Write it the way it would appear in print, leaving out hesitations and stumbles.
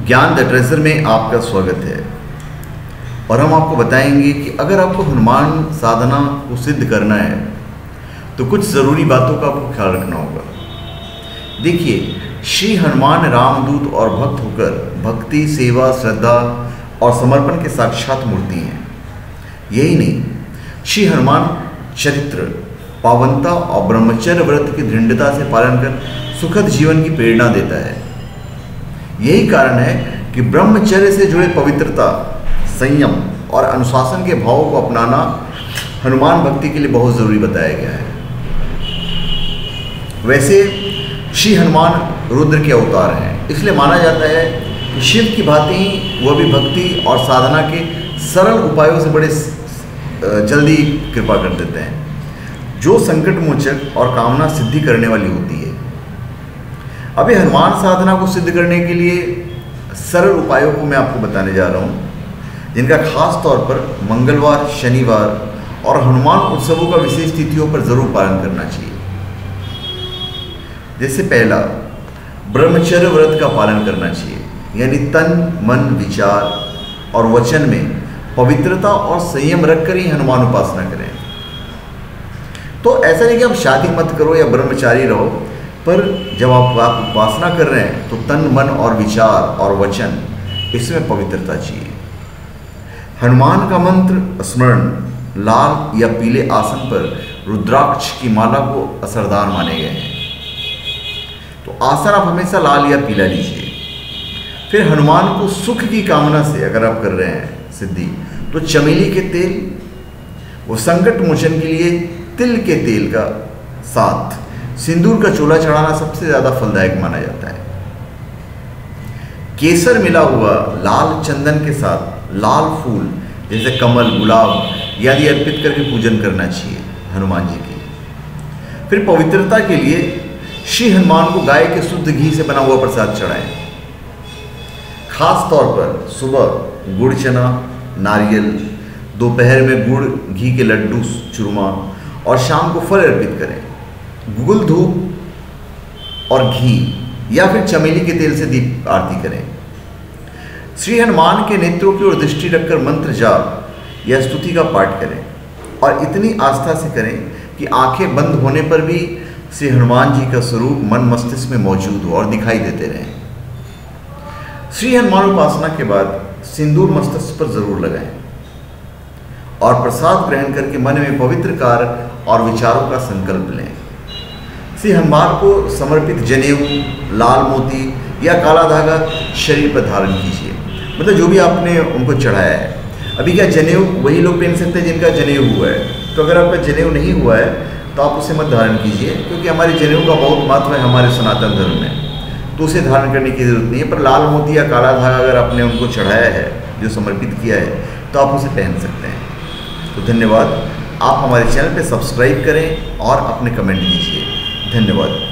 ज्ञान the treasure में आपका स्वागत है। और हम आपको बताएंगे कि अगर आपको हनुमान साधना को सिद्ध करना है तो कुछ ज़रूरी बातों का आपको ख्याल रखना होगा। देखिए, श्री हनुमान रामदूत और भक्त होकर भक्ति, सेवा, श्रद्धा और समर्पण के साक्षात मूर्ति हैं। यही नहीं, श्री हनुमान चरित्र, पावनता और ब्रह्मचर्य व्रत की दृढ़ता से पालन कर सुखद जीवन की प्रेरणा देता है। यही कारण है कि ब्रह्मचर्य से जुड़े पवित्रता, संयम और अनुशासन के भावों को अपनाना हनुमान भक्ति के लिए बहुत ज़रूरी बताया गया है। वैसे श्री हनुमान रुद्र के अवतार हैं, इसलिए माना जाता है कि शिव की भांति ही वह भी भक्ति और साधना के सरल उपायों से बड़े जल्दी कृपा कर देते हैं, जो संकट मोचक और कामना सिद्धि करने वाली होती है। अभी हनुमान साधना को सिद्ध करने के लिए सरल उपायों को मैं आपको बताने जा रहा हूँ, जिनका खास तौर पर मंगलवार, शनिवार और हनुमान उत्सवों का विशेष तिथियों पर जरूर पालन करना चाहिए। जैसे पहला, ब्रह्मचर्य व्रत का पालन करना चाहिए, यानी तन, मन, विचार और वचन में पवित्रता और संयम रखकर ही हनुमान उपासना करें। तो ऐसा नहीं कि आप शादी मत करो या ब्रह्मचारी रहो, पर जब आप उपासना कर रहे हैं तो तन, मन और विचार और वचन, इसमें पवित्रता चाहिए। हनुमान का मंत्र स्मरण लाल या पीले आसन पर रुद्राक्ष की माला को असरदार माने गए हैं, तो आसन आप हमेशा लाल या पीला लीजिए। फिर हनुमान को सुख की कामना से अगर आप कर रहे हैं सिद्धि, तो चमेली के तेल, वो संकट मोचन के लिए तिल के तेल का साथ सिंदूर का चोला चढ़ाना सबसे ज़्यादा फलदायक माना जाता है। केसर मिला हुआ लाल चंदन के साथ लाल फूल जैसे कमल, गुलाब आदि अर्पित करके पूजन करना चाहिए हनुमान जी की। फिर पवित्रता के लिए श्री हनुमान को गाय के शुद्ध घी से बना हुआ प्रसाद चढ़ाएं। खास तौर पर सुबह गुड़ चना, नारियल, दोपहर में गुड़ घी के लड्डू, चूरमा और शाम को फल अर्पित करें। गुगल धूप और घी या फिर चमेली के तेल से दीप आरती करें। श्री हनुमान के नेत्रों की ओर दृष्टि रखकर मंत्र जाप या स्तुति का पाठ करें, और इतनी आस्था से करें कि आंखें बंद होने पर भी श्री हनुमान जी का स्वरूप मन मस्तिष्क में मौजूद हो और दिखाई देते रहें। श्री हनुमान उपासना के बाद सिंदूर मस्तिष्क पर जरूर लगाएं और प्रसाद ग्रहण करके मन में पवित्र कार्य और विचारों का संकल्प लें। श्री हनुमान को समर्पित जनेऊ, लाल मोती या काला धागा शरीर पर धारण कीजिए, मतलब जो भी आपने उनको चढ़ाया है। अभी क्या जनेऊ वही लोग पहन सकते हैं जिनका जनेऊ हुआ है, तो अगर आपका जनेऊ नहीं हुआ है तो आप उसे मत धारण कीजिए, क्योंकि हमारे जनेऊ का बहुत महत्व है हमारे सनातन धर्म में, तो उसे धारण करने की जरूरत नहीं है। पर लाल मोती या काला धागा अगर आपने उनको चढ़ाया है, जो समर्पित किया है, तो आप उसे पहन सकते हैं। तो धन्यवाद। आप हमारे चैनल पे सब्सक्राइब करें और अपने कमेंट कीजिए। धन्यवाद।